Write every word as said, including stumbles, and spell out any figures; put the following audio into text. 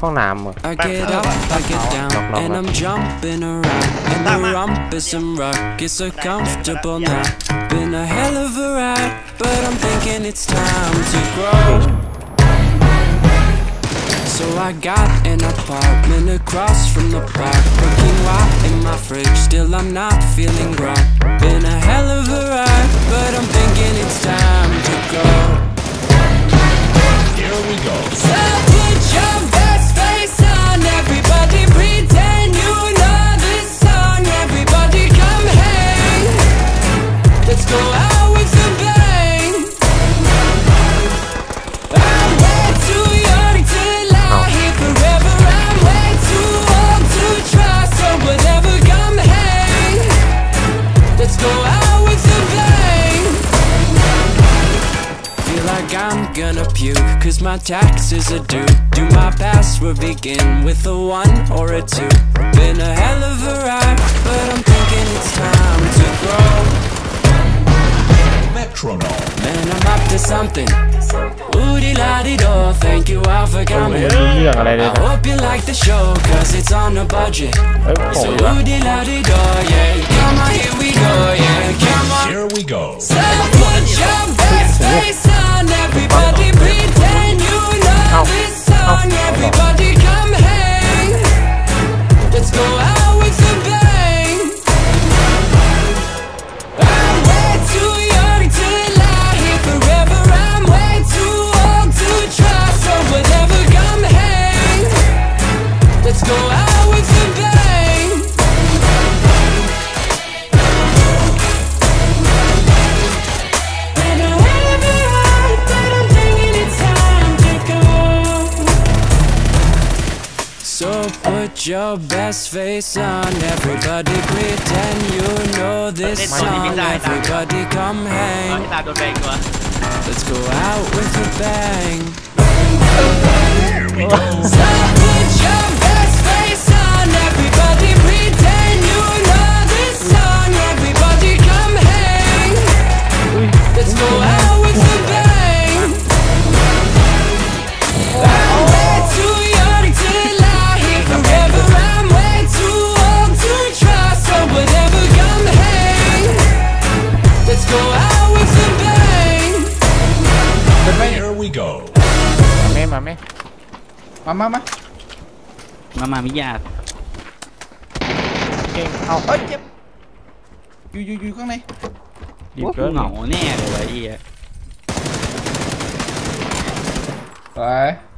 ห้องน้ำเหรอ I get up, I get down, and I'm jumping around. And the rumpus and ruckus are comfortable now. Been a hell of a ride, but I'm thinking it's time to grow. So I got an apartment across from the park. Cooking wine in my fridge, still I'm not feeling right. Been a hell of a ride, but I'm thinking it's time to go. Here we go. So put your best face on, everybody pretend you know this song. Everybody come hang, let's go out with a bang. I'm way too young to lie here forever. I'm way too old to try, so whatever, come hang, let's go out with a bang. Feel like I'm gonna puke, cause my taxes are due. Do my password begin with a one or a two? Been a hell of a ride, but I'm thinking it's time to grow. Metronome. Man, I'm up to something. Ooh-dee-la-dee-do, thank you all for ไม่ coming. รู้เรื่องอะไรเลย I นะ hope you like the show, cause it's on a budget. เฮ้ยโผล่ So อยู่วะ ooh-dee-la-dee-do, yeah. Come on, here we go, yeah. Come on. Here we go. So put your best face on, everybody pretend you know this song. Everybody come hang, let's go out with a bang. I'm way too young to lie here forever. I'm way too old to try, so whatever, come hang, let's go out with a bang. And I have it right, but I'm thinking it's time to go. So put your best face on, everybody pretend you know this song. Everybody come เออ hang, ที่ตามโดนแบงตัว let's go out with a bang. Here we go. So put your best face on, everybody pretend you know this song. Everybody come hang, let's go out with a bang. I'm way too young to lie here forever. I'm way too old to try, so whatever, come hang, let's go out with a bang. Here we go. มาไหมมาไหมมามามามามามิยาเก่งเอาเอ้ยเจ็บอยู่อยู่อยู่ข้างในดีว่าเกิกูนเหงาแน่เลยวะไอ้เหี้ยไป